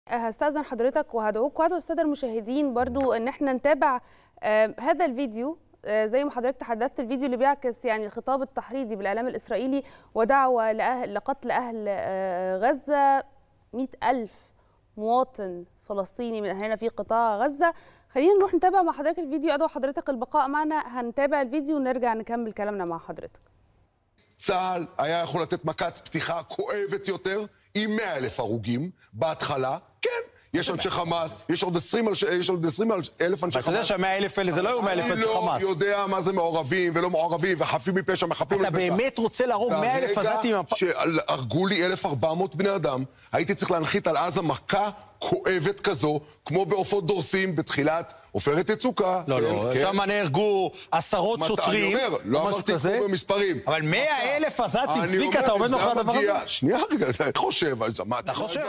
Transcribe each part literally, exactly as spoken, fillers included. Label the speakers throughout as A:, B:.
A: هستأذن حضرتك وهدعوك وهدعو السادة المشاهدين برضو ان احنا نتابع آه هذا الفيديو. آه زي ما حضرتك تحدثت، الفيديو اللي بيعكس يعني الخطاب التحريضي بالإعلام الإسرائيلي ودعوة لأهل لقتل أهل آه غزة. مئة ألف مواطن فلسطيني من أهلنا في قطاع غزة. خلينا نروح نتابع مع حضرتك الفيديو. أدعو حضرتك البقاء معنا، هنتابع الفيديو ونرجع نكمل كلامنا מע حضرتك.
B: צה"ל היה יכול לתת מכת פתיחה כואבת יותר עם מאה אלף הרוגים בהתחלה. כן, יש אנשי חמאס, יש עוד עשרים אלף אנשי חמאס.
C: אתה יודע שה-מאה אלף האלה זה לא היו מאה אלף אנשי חמאס.
B: אני לא יודע מה זה מעורבים ולא מעורבים וחפים מפשע מחפים
C: לפשע. אתה באמת רוצה להרוג מאה אלף עזתים?
B: ברגע שהרגו לי אלף וארבע מאות בני אדם, הייתי צריך להנחית על עזה מכה כואבת כזו, כמו בעופות דורסים בתחילת עופרת יצוקה.
C: לא, לא, שם נהרגו עשרות שוטרים.
B: אני אומר, לא אמרתי כמו במספרים.
C: אבל מאה אלף עזתים, צביקה, אתה עומד מאחורי הדבר הזה?
B: שנייה רגע, אני חושב, מה אתה
C: חושב?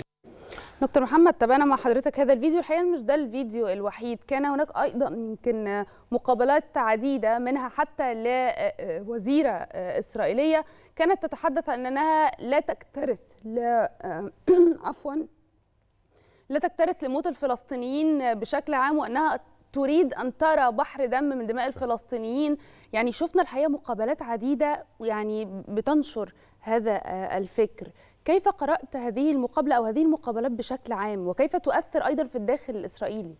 A: دكتور محمد، تابعنا مع حضرتك هذا الفيديو. الحقيقة مش ده الفيديو الوحيد، كان هناك أيضا يمكن مقابلات عديدة منها حتى لوزيرة إسرائيلية كانت تتحدث عن أنها لا تكترث لا عفوا لا تكترث لموت الفلسطينيين بشكل عام، وأنها تريد أن ترى بحر دم من دماء الفلسطينيين. يعني شفنا الحقيقة مقابلات عديدة يعني بتنشر هذا الفكر. كيف قرأت هذه المقابلة أو هذه المقابلات بشكل عام، وكيف تؤثر أيضا في الداخل الإسرائيلي؟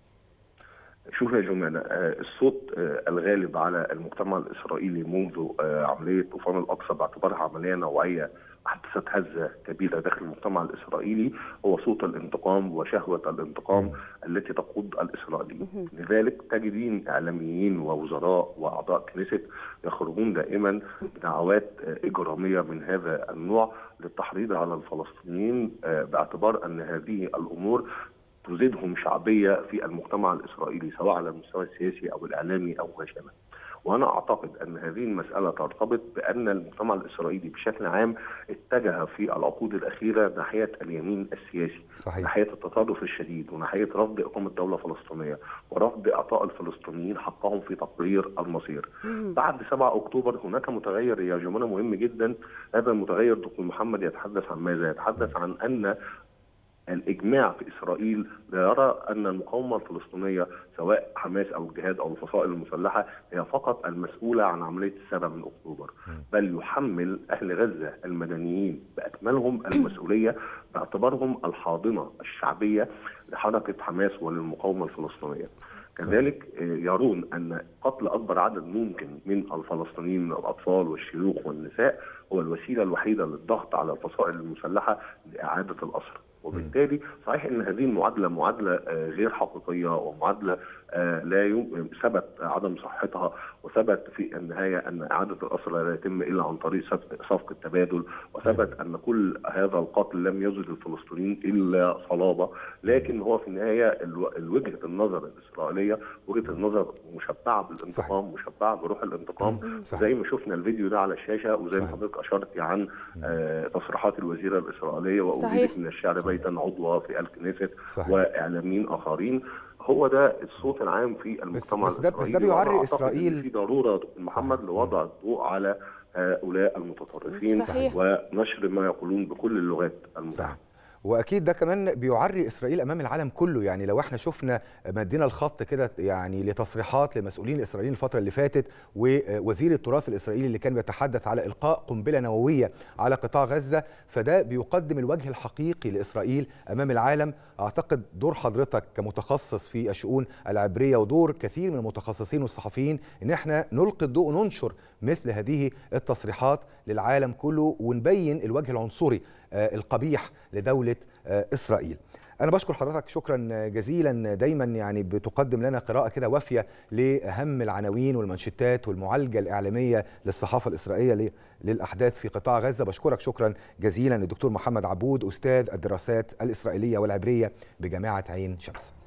D: شوف يا جمانة، الصوت الغالب على المجتمع الإسرائيلي منذ عملية طوفان الأقصى باعتبارها عملية نوعية أحدثت هزة كبيرة داخل المجتمع الإسرائيلي هو صوت الانتقام وشهوة الانتقام التي تقود الإسرائيليين. لذلك تجدين إعلاميين ووزراء وأعضاء كنيست يخرجون دائما بدعوات إجرامية من هذا النوع للتحريض على الفلسطينيين باعتبار أن هذه الأمور تزيدهم شعبية في المجتمع الإسرائيلي سواء على المستوى السياسي أو الإعلامي أو ما شابه. وأنا أعتقد أن هذه المسألة ترتبط بأن المجتمع الإسرائيلي بشكل عام اتجه في العقود الأخيرة ناحية اليمين السياسي، صحيح. ناحية التطرف الشديد وناحية رفض إقامة دولة فلسطينية ورفض إعطاء الفلسطينيين حقهم في تقرير المصير. بعد سبعة أكتوبر هناك متغير يا جماعة مهم جدا. هذا المتغير دكتور محمد يتحدث عن ماذا؟ يتحدث عن أن الإجماع في إسرائيل لا يرى أن المقاومة الفلسطينية سواء حماس أو الجهاد أو الفصائل المسلحة هي فقط المسؤولة عن عملية السابع من أكتوبر، بل يحمل أهل غزة المدنيين بأكملهم المسؤولية باعتبارهم الحاضنة الشعبية لحركة حماس وللمقاومة الفلسطينية. كذلك يرون أن قتل أكبر عدد ممكن من الفلسطينيين من الأطفال والشيوخ والنساء هو الوسيلة الوحيدة للضغط على الفصائل المسلحة لإعادة الأسر. وبالتالي صحيح ان هذه المعادله معادله غير حقيقيه ومعادله لا ثبت عدم صحتها، وثبت في النهايه ان اعاده الاسرى لا يتم الا عن طريق صفقه تبادل، وثبت ان كل هذا القتل لم يزد الفلسطينيين الا صلابه. لكن هو في النهايه وجهه النظر الاسرائيليه وجهه النظر مشبعه بالانتقام، مشبعه بروح الانتقام، صحيح. زي ما شفنا الفيديو ده على الشاشه وزي ما حضرتك اشرت عن تصريحات الوزيره الاسرائيليه واوجدت من الشعر بيتا عضوة في الكنيست واعلاميين اخرين. هو ده الصوت العام في المجتمع
E: بس, بس ده, بس ده بيعري اسرائيل
D: في ضروره محمد لوضع الضوء على هؤلاء المتطرفين، صحيح. ونشر ما يقولون بكل اللغات المتاحه.
E: واكيد ده كمان بيعري اسرائيل امام العالم كله. يعني لو احنا شفنا مدينا الخط كده يعني لتصريحات لمسؤولين الاسرائيليين الفتره اللي فاتت، ووزير التراث الاسرائيلي اللي كان بيتحدث على القاء قنبله نوويه على قطاع غزه، فده بيقدم الوجه الحقيقي لاسرائيل امام العالم. اعتقد دور حضرتك كمتخصص في الشؤون العبريه ودور كثير من المتخصصين والصحفيين ان احنا نلقي الضوء وننشر مثل هذه التصريحات للعالم كله ونبين الوجه العنصري القبيح لدولة إسرائيل. أنا بشكر حضرتك شكرا جزيلا، دايما يعني بتقدم لنا قراءة كده وافية لأهم العناوين والمنشطات والمعالجة الإعلامية للصحافة الإسرائيلية للأحداث في قطاع غزة. بشكرك شكرا جزيلا الدكتور محمد عبود، أستاذ الدراسات الإسرائيلية والعبرية بجامعة عين شمس.